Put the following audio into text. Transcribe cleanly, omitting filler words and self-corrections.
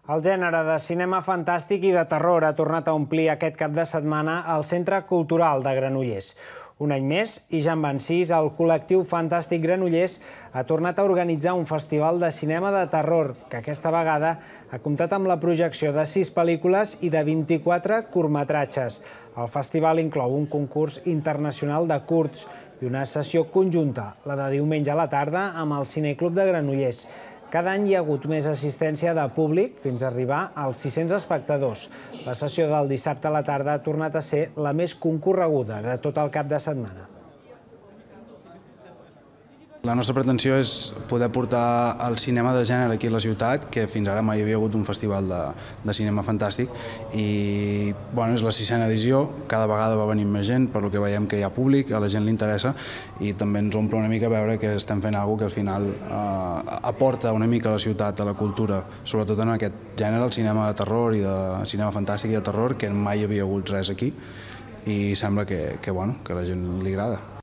El gènere de cinema fantàstic i de terror ha tornat a omplir aquest cap de setmana al Centre Cultural de Granollers. Un any més, i ja en van 6, el col·lectiu Fantàstic Granollers ha tornat a organitzar un festival de cinema de terror, que aquesta vegada ha comptat amb la projecció de 6 pel·lícules i de 24 curtmetratges. El festival inclou un concurs internacional de curts i una sessió conjunta, la de diumenge a la tarda, amb el Cineclub de Granollers. Cada any hi ha hagut més assistència de públic, fins a arribar als 600 espectadors. La sessió del dissabte a la tarda ha tornat a ser la més concorreguda de tot el cap de setmana. La nostra pretensió és poder portar el cinema de gènere aquí a la ciutat, que fins ara mai hi havia hagut un festival de cinema fantàstic, i és la 6a edició, cada vegada va venir més gent, per lo que veiem que hi ha públic, a la gent li interessa, i també ens omple una mica veure que estem fent alguna cosa que al final aporta una mica a la ciutat, a la cultura, sobretot en aquest gènere, el cinema de terror i de cinema fantàstic i de terror, que mai hi havia hagut res aquí, i sembla que a la gent li agrada.